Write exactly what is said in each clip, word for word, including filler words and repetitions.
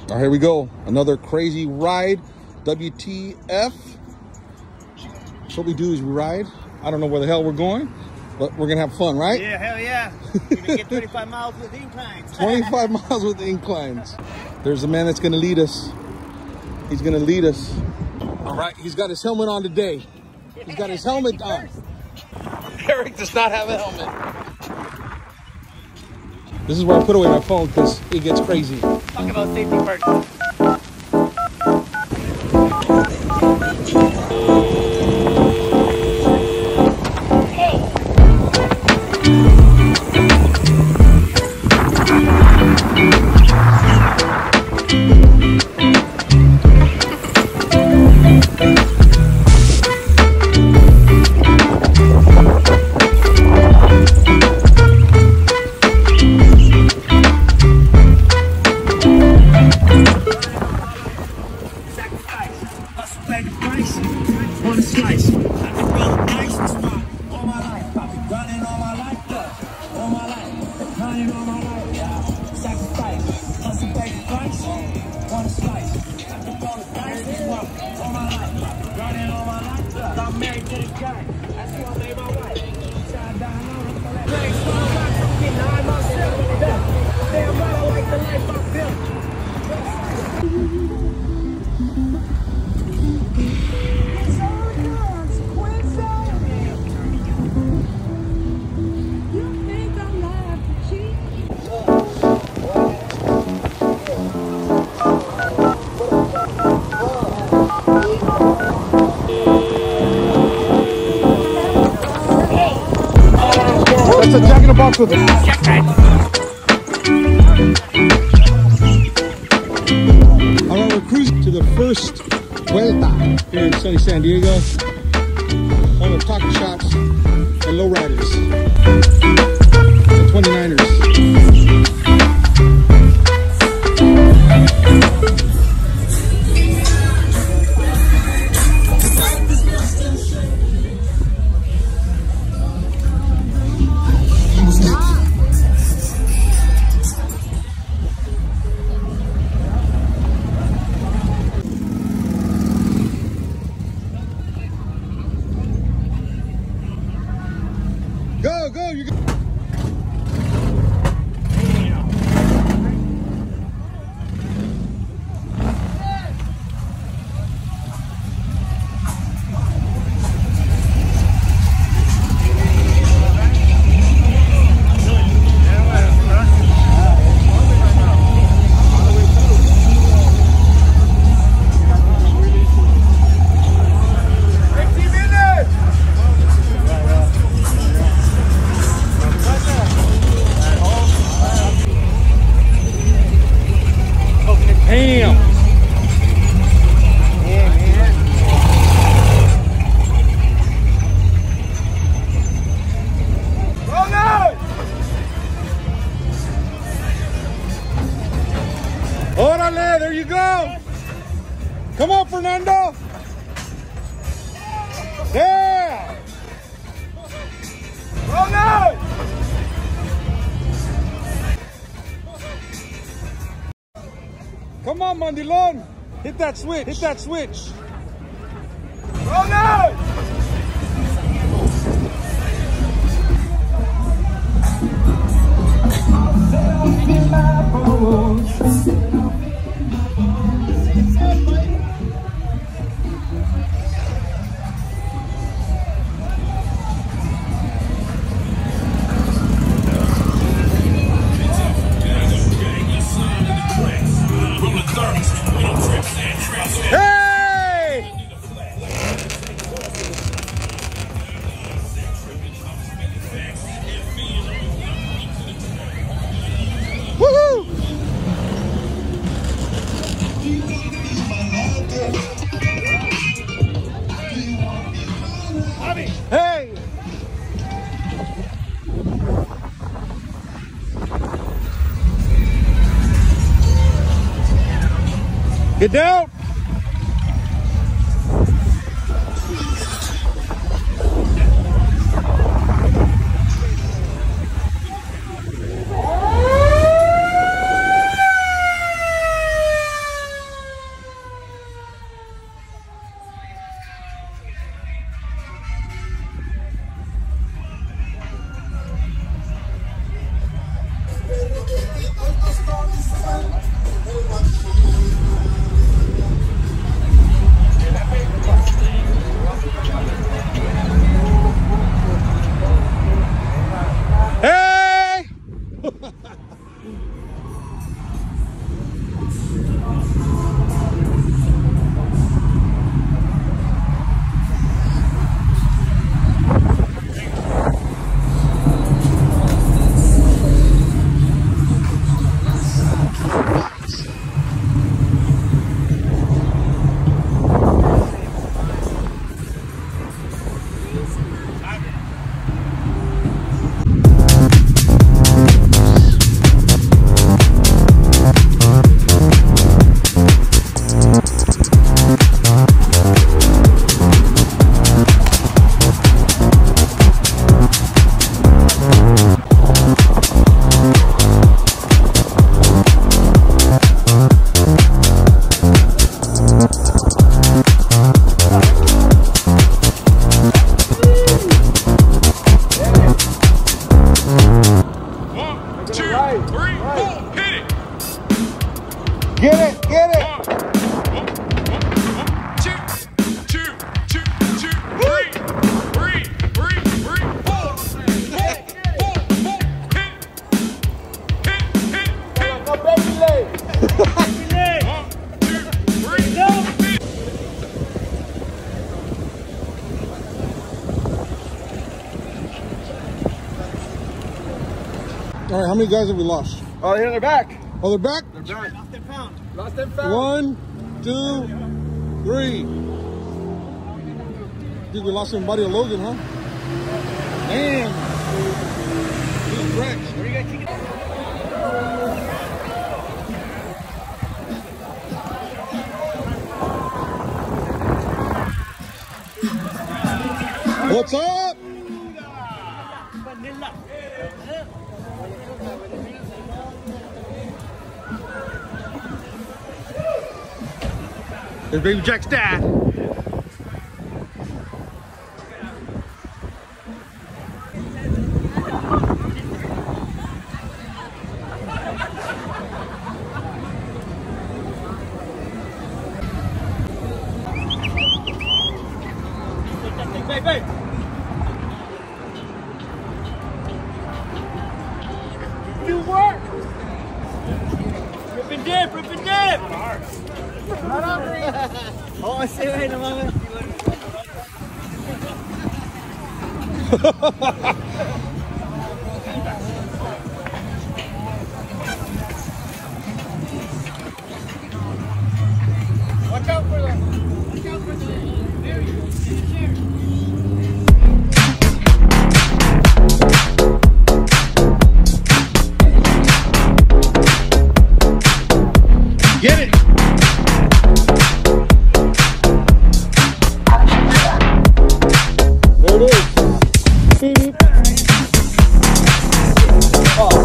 All right, here we go. Another crazy ride. W T F. So what we do is we ride. I don't know where the hell we're going, but we're gonna have fun, right? Yeah, hell yeah. We're gonna get twenty-five miles with inclines. twenty-five miles with inclines. There's a man that's gonna lead us. He's gonna lead us. All right, he's got his helmet on today. He's got his helmet on. Eric does not have a helmet. This is where I put away my phone because it gets crazy. Talk about safety first. That's a Jack in the Box with it. All right, we're cruising to the first Vuelta here in sunny San Diego. All the taco shops and lowriders. The twenty-niners. Go, go, you go. Damn. Yeah, man. Roll out! Órale, there you go. Come on, Fernando. Yeah. Roll out! Come on, Mandilon. Hit that switch. Hit that switch. Roll out! Hey! Woohoo! Hey! Get down! Get it, get it. All right, how many guys have we lost? Oh, here they're back. Oh, they're back? They're back. Lost and found. Lost and found. One, two, three. I think we lost somebody at Logan, huh? Damn. He's wrecked. Where are you guys taking it? What's up? There's Baby Jack's dad. Hey, hey. You work. Rip and dip, rip and dip. Not hungry. Oh, I see right in a moment. Watch out for the. Watch out for the. There you go. Get it! There it is. Oh.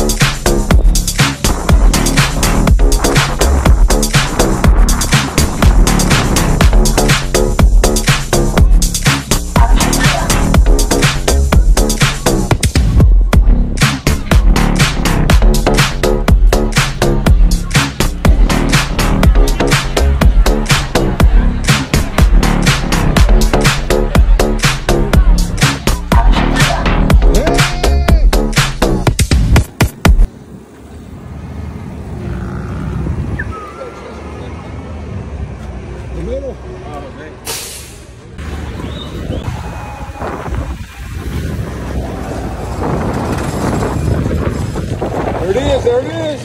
There it is, there it is.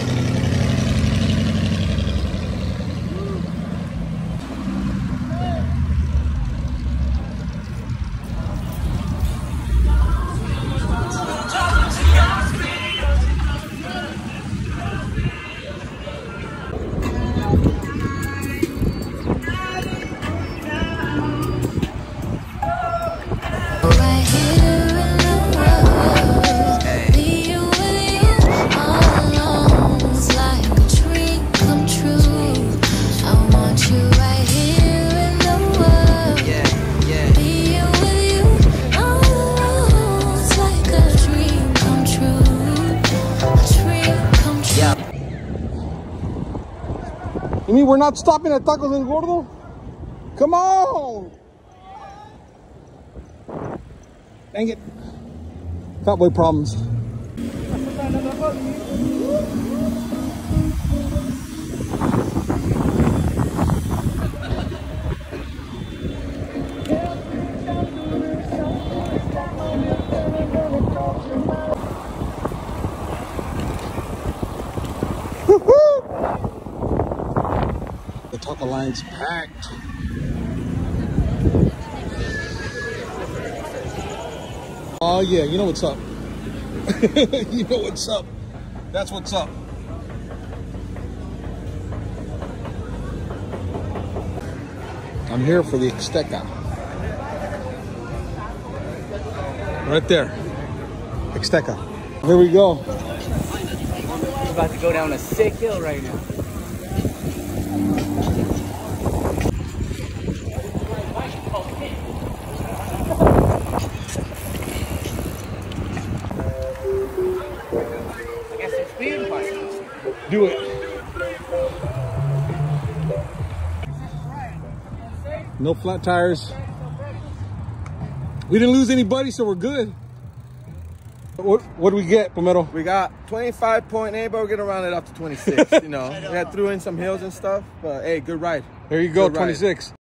You mean we're not stopping at Tacos El Gordo? Come on! Dang it. Fat boy problems. The taco line's packed. Oh yeah, you know what's up. You know what's up. That's what's up. I'm here for the Ixteca. Right there. Ixteca. Here we go. We're about to go down a sick hill right now. I guess it's speed bikes. Do it. No flat tires. We didn't lose anybody, so we're good. What what do we get, Pomero? We got twenty-five point eight, but we're gonna round it up to twenty-six. You know, we had threw in some hills and stuff, but hey, good ride. There you go, Good ride. twenty-six.